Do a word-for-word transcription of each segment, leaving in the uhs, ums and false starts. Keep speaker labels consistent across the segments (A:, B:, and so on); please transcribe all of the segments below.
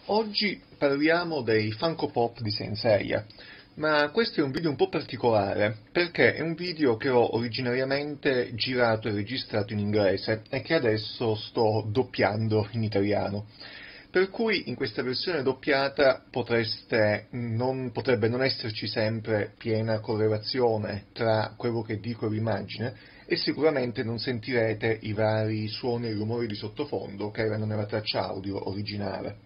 A: Oggi parliamo dei Funko Pop di Saint Seiya, ma questo è un video un po' particolare perché è un video che ho originariamente girato e registrato in inglese e che adesso sto doppiando in italiano. Per cui in questa versione doppiata potreste non, potrebbe non esserci sempre piena correlazione tra quello che dico e l'immagine e sicuramente non sentirete i vari suoni e rumori di sottofondo che erano nella traccia audio originale.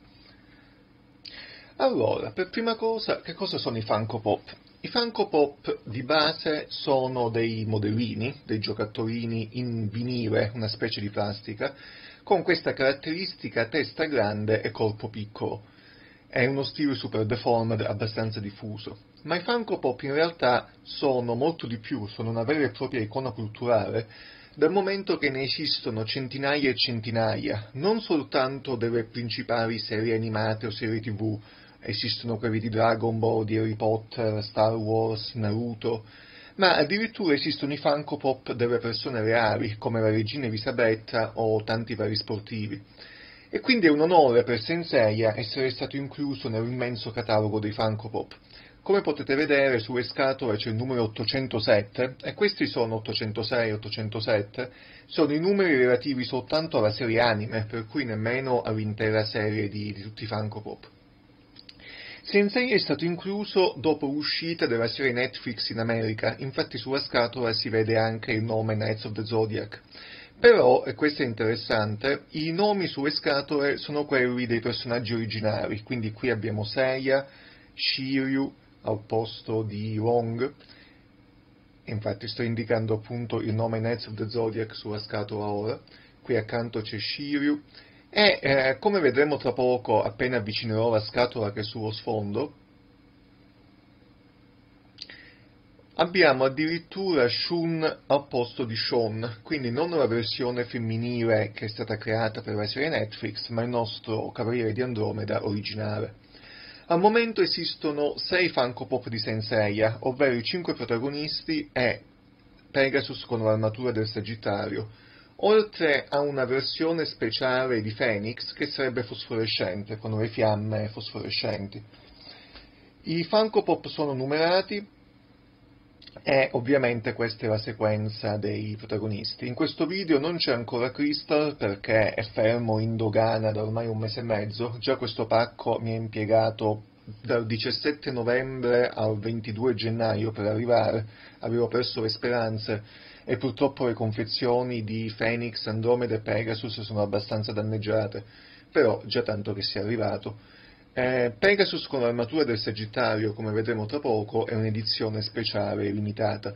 A: Allora, per prima cosa, che cosa sono i Funko Pop? I Funko Pop di base sono dei modellini, dei giocattolini in vinile, una specie di plastica, con questa caratteristica testa grande e corpo piccolo. È uno stile super deformed abbastanza diffuso. Ma i Funko Pop in realtà sono molto di più, sono una vera e propria icona culturale, dal momento che ne esistono centinaia e centinaia, non soltanto delle principali serie animate o serie tivù, esistono quelli di Dragon Ball, di Harry Potter, Star Wars, Naruto, ma addirittura esistono i Funko Pop delle persone reali, come la regina Elisabetta o tanti vari sportivi. E quindi è un onore per Saint Seiya essere stato incluso nell'immenso catalogo dei Funko Pop. Come potete vedere sulle scatole c'è il numero ottocentosette, e questi sono ottocentosei, ottocentosette, sono i numeri relativi soltanto alla serie anime, per cui nemmeno all'intera serie di, di tutti i Funko Pop. Saint Seiya è stato incluso dopo l'uscita della serie Netflix in America, infatti sulla scatola si vede anche il nome Knights of the Zodiac. Però, e questo è interessante, i nomi sulle scatole sono quelli dei personaggi originari, quindi qui abbiamo Seiya, Shiryu al posto di Long, infatti sto indicando appunto il nome Knights of the Zodiac sulla scatola ora, qui accanto c'è Shiryu, e eh, come vedremo tra poco, appena avvicinerò la scatola che è sullo sfondo, abbiamo addirittura Shun al posto di Sean, quindi non la versione femminile che è stata creata per la serie Netflix, ma il nostro Cavaliere di Andromeda originale. Al momento esistono sei Funko Pop di Saint Seiya, ovvero i cinque protagonisti e Pegasus con l'armatura del Sagittario, oltre a una versione speciale di Phoenix che sarebbe fosforescente, con le fiamme fosforescenti. I Funko Pop sono numerati e ovviamente questa è la sequenza dei protagonisti. In questo video non c'è ancora Crystal perché è fermo in dogana da ormai un mese e mezzo, già questo pacco mi ha impiegato dal diciassette novembre al ventidue gennaio per arrivare, avevo perso le speranze e purtroppo le confezioni di Phoenix, Andromeda e Pegasus sono abbastanza danneggiate, però già tanto che sia arrivato. Eh, Pegasus con l'armatura del Sagittario, come vedremo tra poco, è un'edizione speciale limitata.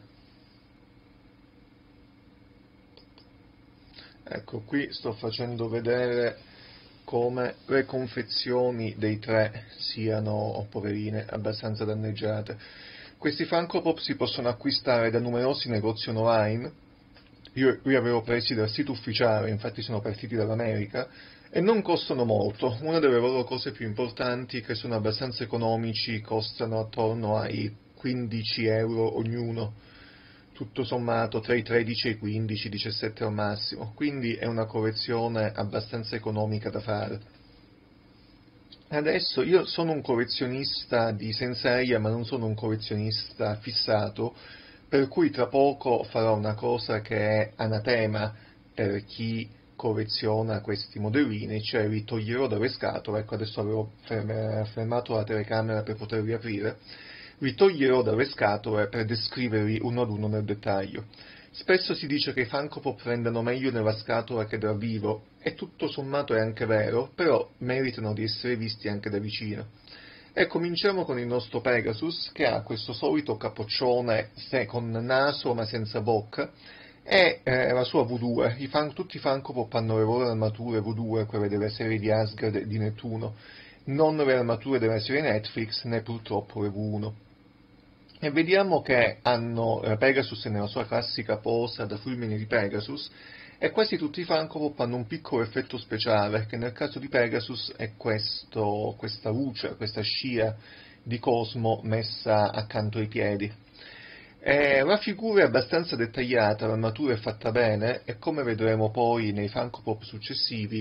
A: Ecco, qui sto facendo vedere come le confezioni dei tre siano, poverine, abbastanza danneggiate. Questi Funko Pop si possono acquistare da numerosi negozi online. Io li avevo presi dal sito ufficiale, infatti sono partiti dall'America, e non costano molto. Una delle loro cose più importanti, che sono abbastanza economici, costano attorno ai quindici euro ognuno, tutto sommato tra i tredici e i quindici, diciassette al massimo, quindi è una collezione abbastanza economica da fare. Adesso io sono un collezionista di Saint Seiya, ma non sono un collezionista fissato, per cui tra poco farò una cosa che è anatema per chi colleziona questi modellini, cioè li toglierò dalle scatole. Ecco, adesso avevo fermato la telecamera per poterli aprire, li toglierò dalle scatole per descriverli uno ad uno nel dettaglio. Spesso si dice che i Funko Pop rendano meglio nella scatola che dal vivo, e tutto sommato è anche vero, però meritano di essere visti anche da vicino. E cominciamo con il nostro Pegasus, che ha questo solito capoccione con naso ma senza bocca, e eh, la sua V due. I fan, tutti i Funko Pop hanno le loro armature V due, quelle delle serie di Asgard e di Nettuno, non le armature della serie Netflix, né purtroppo le V uno. E vediamo che hanno eh, Pegasus nella sua classica posa da fulmine di Pegasus, e quasi tutti i Funko Pop hanno un piccolo effetto speciale, che nel caso di Pegasus è questo, questa luce, questa scia di cosmo messa accanto ai piedi. Eh, la figura è abbastanza dettagliata, l'armatura è fatta bene, e come vedremo poi nei Funko Pop successivi,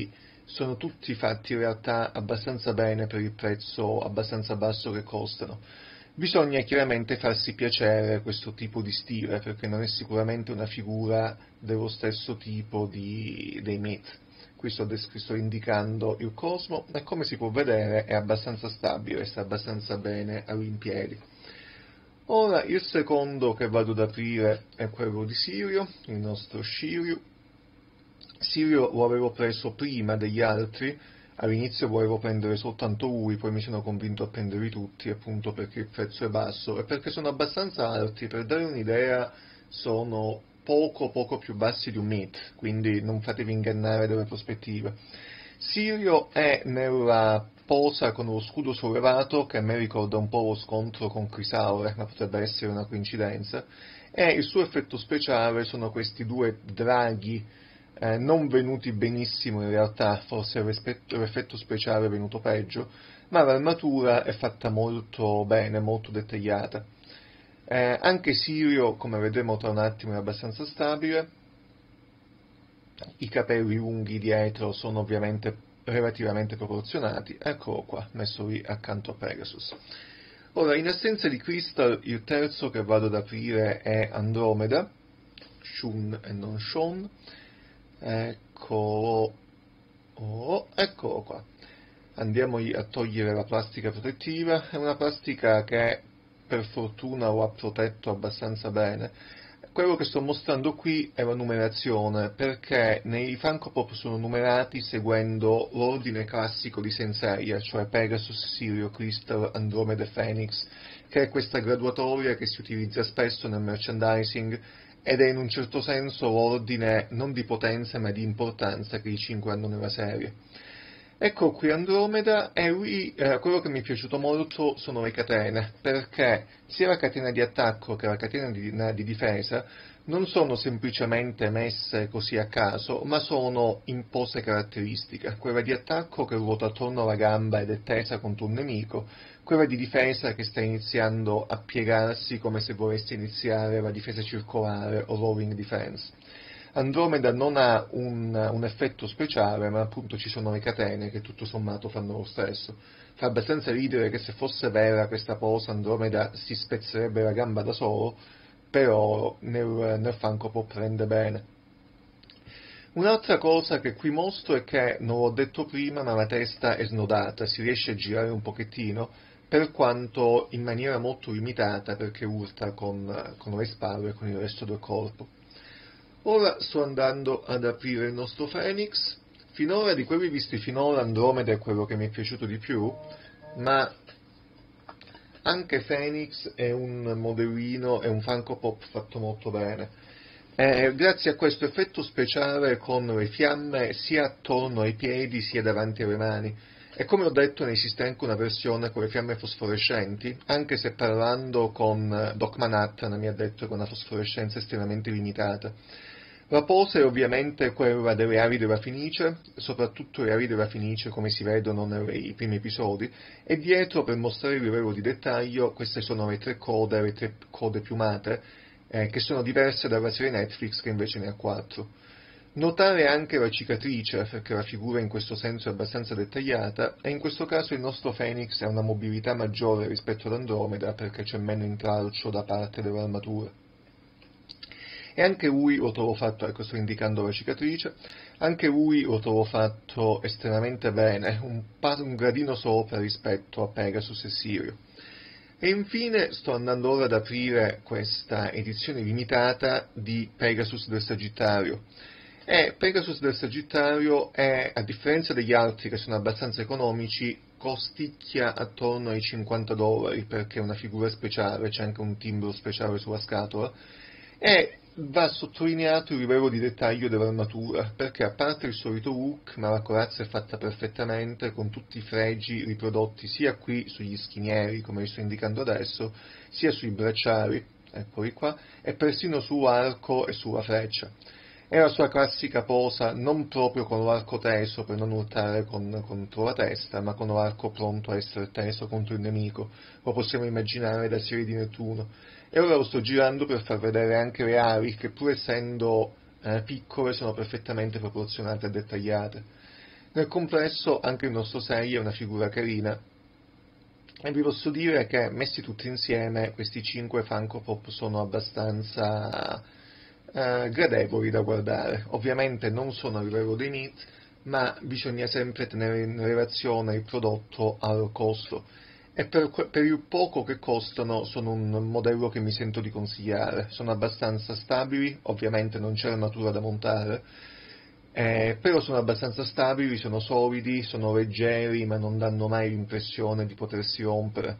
A: sono tutti fatti in realtà abbastanza bene per il prezzo abbastanza basso che costano. Bisogna chiaramente farsi piacere questo tipo di stile, perché non è sicuramente una figura dello stesso tipo di, dei Myth. Qui sto, sto indicando il Cosmo e come si può vedere è abbastanza stabile, sta abbastanza bene in piedi. Ora il secondo che vado ad aprire è quello di Sirio, il nostro Shiryu. Sirio lo avevo preso prima degli altri, all'inizio volevo prendere soltanto lui, poi mi sono convinto a prenderli tutti, appunto perché il prezzo è basso e perché sono abbastanza alti. Per dare un'idea, sono poco poco più bassi di un Myth, quindi non fatevi ingannare dalle prospettive. Sirio è nella posa con lo scudo sollevato, che a me ricorda un po' lo scontro con Chrysaor, ma potrebbe essere una coincidenza, e il suo effetto speciale sono questi due draghi eh, non venuti benissimo in realtà, forse l'effetto speciale è venuto peggio, ma l'armatura è fatta molto bene, molto dettagliata. Eh, anche Sirio, come vedremo tra un attimo, è abbastanza stabile. I capelli lunghi dietro sono ovviamente relativamente proporzionati. Eccolo qua, messo lì accanto a Pegasus. Ora, in assenza di Crystal, il terzo che vado ad aprire è Andromeda, Shun e non Shon. Eccolo, oh, eccolo qua. Andiamo a togliere la plastica protettiva. È una plastica che per fortuna lo ha protetto abbastanza bene. Quello che sto mostrando qui è la numerazione, perché nei Funko Pop sono numerati seguendo l'ordine classico di Senseiya, cioè Pegasus, Sirio, Crystal, Andromeda e Phoenix, che è questa graduatoria che si utilizza spesso nel merchandising ed è in un certo senso l'ordine non di potenza ma di importanza che i cinque hanno nella serie. Ecco qui Andromeda, e lui, eh, quello che mi è piaciuto molto sono le catene, perché sia la catena di attacco che la catena di, di difesa non sono semplicemente messe così a caso, ma sono in pose caratteristiche. Quella di attacco che ruota attorno alla gamba ed è tesa contro un nemico, quella di difesa che sta iniziando a piegarsi come se volesse iniziare la difesa circolare o rolling defense. Andromeda non ha un, un effetto speciale, ma appunto ci sono le catene che tutto sommato fanno lo stesso. Fa abbastanza ridere che se fosse vera questa posa Andromeda si spezzerebbe la gamba da solo, però nel, nel Funko Pop prende bene. Un'altra cosa che qui mostro è che, non l'ho detto prima, ma la testa è snodata, si riesce a girare un pochettino, per quanto in maniera molto limitata, perché urta con, con le spalle e con il resto del corpo. Ora sto andando ad aprire il nostro Phoenix. Finora, di quelli visti finora, Andromeda è quello che mi è piaciuto di più, ma anche Phoenix è un modellino, è un Funko Pop fatto molto bene. Eh, grazie a questo effetto speciale con le fiamme sia attorno ai piedi sia davanti alle mani. E come ho detto, ne esiste anche una versione con le fiamme fosforescenti, anche se parlando con Doc Manhattan mi ha detto che è una fosforescenza estremamente limitata. La pose è ovviamente quella delle ali della Fenice, soprattutto le ali della Fenice come si vedono nei primi episodi, e dietro, per mostrare il livello di dettaglio, queste sono le tre code, le tre code piumate, eh, che sono diverse dalla serie Netflix che invece ne ha quattro. Notare anche la cicatrice, perché la figura in questo senso è abbastanza dettagliata, e in questo caso il nostro Phoenix ha una mobilità maggiore rispetto ad Andromeda perché c'è meno intralcio da parte dell'armatura. E anche lui lo trovo fatto, ecco sto indicando la cicatrice, anche lui lo trovo fatto estremamente bene, un, un gradino sopra rispetto a Pegasus e Sirio. E infine sto andando ora ad aprire questa edizione limitata di Pegasus del Sagittario. E Pegasus del Sagittario è, a differenza degli altri che sono abbastanza economici, costicchia attorno ai cinquanta dollari perché è una figura speciale, c'è anche un timbro speciale sulla scatola, e va sottolineato il livello di dettaglio dell'armatura, perché a parte il solito look, ma la corazza è fatta perfettamente, con tutti i fregi riprodotti sia qui sugli schinieri, come vi sto indicando adesso, sia sui bracciali, eccoli qua, e persino sull'arco e sulla freccia. È la sua classica posa, non proprio con l'arco teso per non urtare con, contro la testa, ma con l'arco pronto a essere teso contro il nemico, lo possiamo immaginare da serie di Nettuno. E ora lo sto girando per far vedere anche le ali, che pur essendo eh, piccole sono perfettamente proporzionate e dettagliate. Nel complesso anche il nostro sei è una figura carina, e vi posso dire che messi tutti insieme questi cinque Funko Pop sono abbastanza eh, gradevoli da guardare. Ovviamente non sono a livello dei Meat, ma bisogna sempre tenere in relazione il prodotto al costo. E per, per il poco che costano sono un modello che mi sento di consigliare. Sono abbastanza stabili, ovviamente non c'è armatura da montare, eh, però sono abbastanza stabili, sono solidi, sono leggeri, ma non danno mai l'impressione di potersi rompere.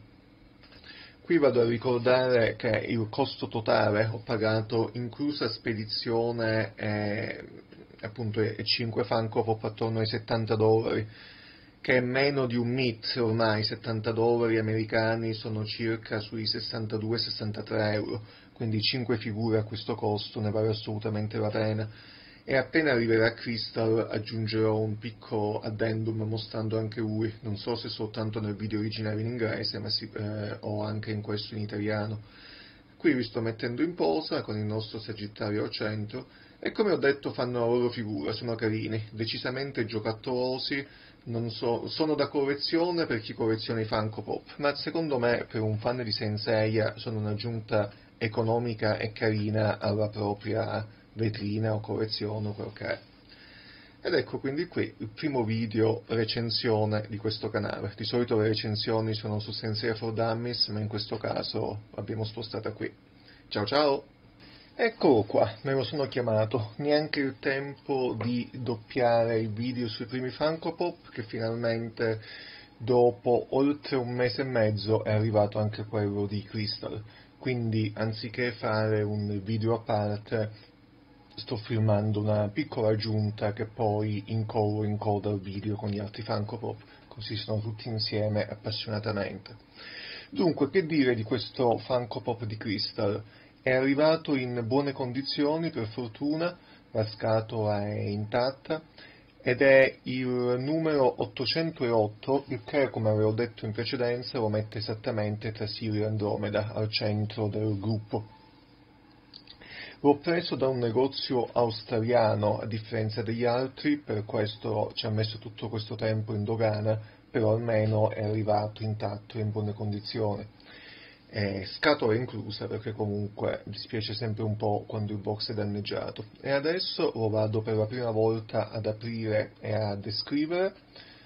A: Qui vado a ricordare che il costo totale ho pagato, inclusa spedizione e, appunto, e cinque Funko Pop, attorno ai settanta dollari, che è meno di un Meat ormai. Settanta dollari americani sono circa sui sessantadue sessantatré euro, quindi cinque figure a questo costo ne vale assolutamente la pena. E appena arriverà Crystal aggiungerò un piccolo addendum mostrando anche lui, non so se soltanto nel video originale in inglese, ma si, eh, o anche in questo in italiano. Qui vi sto mettendo in posa con il nostro Sagittario al centro, e come ho detto fanno la loro figura, sono carini, decisamente giocattolosi, non so, sono da collezione per chi colleziona i Funko Pop, ma secondo me per un fan di Saint Seiya sono un'aggiunta economica e carina alla propria vetrina o collezione o quel che è. Ed ecco quindi qui il primo video recensione di questo canale. Di solito le recensioni sono su Saint Seiya for Dummies, ma in questo caso l'abbiamo spostata qui. Ciao ciao! Eccolo qua, me lo sono chiamato, neanche il tempo di doppiare il video sui primi Funko Pop, che finalmente dopo oltre un mese e mezzo è arrivato anche quello di Crystal. Quindi anziché fare un video a parte, sto filmando una piccola aggiunta che poi incollo in coda al video con gli altri Funko Pop, così sono tutti insieme appassionatamente. Dunque, che dire di questo Funko Pop di Crystal? È arrivato in buone condizioni, per fortuna, la scatola è intatta, ed è il numero ottocentootto, il che, come avevo detto in precedenza, lo mette esattamente tra Sirio e Andromeda, al centro del gruppo. L'ho preso da un negozio australiano, a differenza degli altri, per questo ci ha messo tutto questo tempo in dogana, però almeno è arrivato intatto e in buone condizioni. Eh, scatola inclusa, perché comunque dispiace sempre un po' quando il box è danneggiato. E adesso lo vado per la prima volta ad aprire e a descrivere.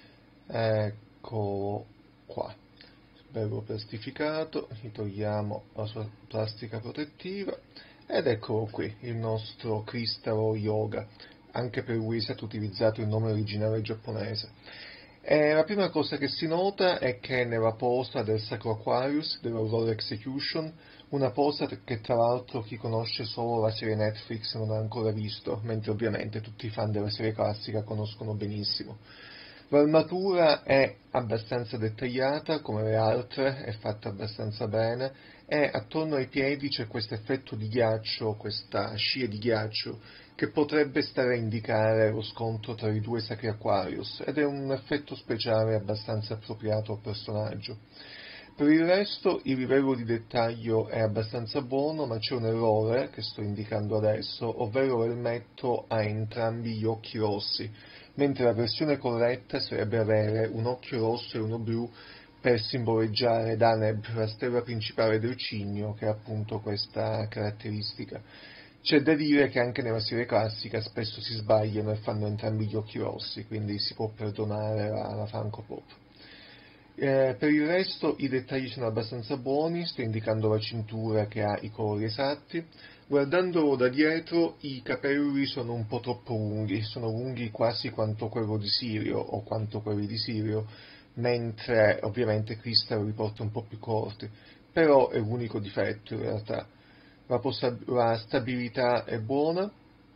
A: Ecco qua, bello plastificato, gli togliamo la sua plastica protettiva, ed eccolo qui, il nostro Crystal Yoga. Anche per lui è stato utilizzato il nome originale giapponese. E la prima cosa che si nota è che nella posa del Sacro Aquarius, dell'Aurora Execution, una posa che tra l'altro chi conosce solo la serie Netflix non ha ancora visto, mentre ovviamente tutti i fan della serie classica conoscono benissimo. L'armatura è abbastanza dettagliata, come le altre, è fatta abbastanza bene, e attorno ai piedi c'è questo effetto di ghiaccio, questa scia di ghiaccio, che potrebbe stare a indicare lo scontro tra i due Sacri Aquarius, ed è un effetto speciale abbastanza appropriato al personaggio. Per il resto il livello di dettaglio è abbastanza buono, ma c'è un errore che sto indicando adesso, ovvero l'elmetto ha entrambi gli occhi rossi, mentre la versione corretta sarebbe avere un occhio rosso e uno blu per simboleggiare Daneb, la stella principale del cigno, che ha appunto questa caratteristica. C'è da dire che anche nella serie classica spesso si sbagliano e fanno entrambi gli occhi rossi, quindi si può perdonare la, la Funko Pop. Eh, per il resto i dettagli sono abbastanza buoni, sto indicando la cintura che ha i colori esatti. Guardandolo da dietro i capelli sono un po' troppo lunghi, sono lunghi quasi quanto quello di Sirio o quanto quelli di Sirio, mentre ovviamente Crystal li porta un po' più corti, però è l'unico difetto in realtà. La, possa- la stabilità è buona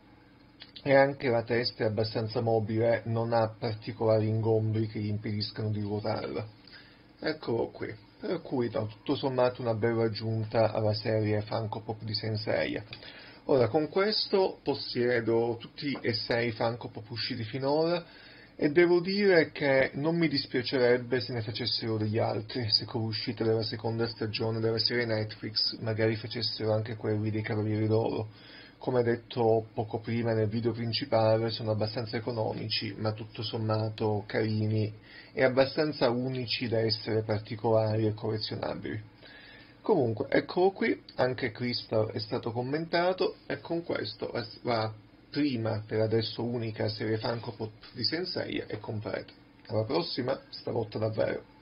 A: e anche la testa è abbastanza mobile, non ha particolari ingombri che gli impediscano di ruotarla. Eccolo qui, per cui no, tutto sommato una bella aggiunta alla serie Funko Pop di Saint Seiya. Ora, con questo possiedo tutti e sei Funko Pop usciti finora, e devo dire che non mi dispiacerebbe se ne facessero degli altri, se con l'uscita della seconda stagione della serie Netflix magari facessero anche quelli dei Cavalieri d'Oro. come detto poco prima nel video principale, sono abbastanza economici, ma tutto sommato carini e abbastanza unici da essere particolari e collezionabili. Comunque, eccolo qui, anche Crystal è stato commentato, e con questo la prima, per adesso unica, serie Funko Pop di Sensei è completa. Alla prossima, stavolta davvero.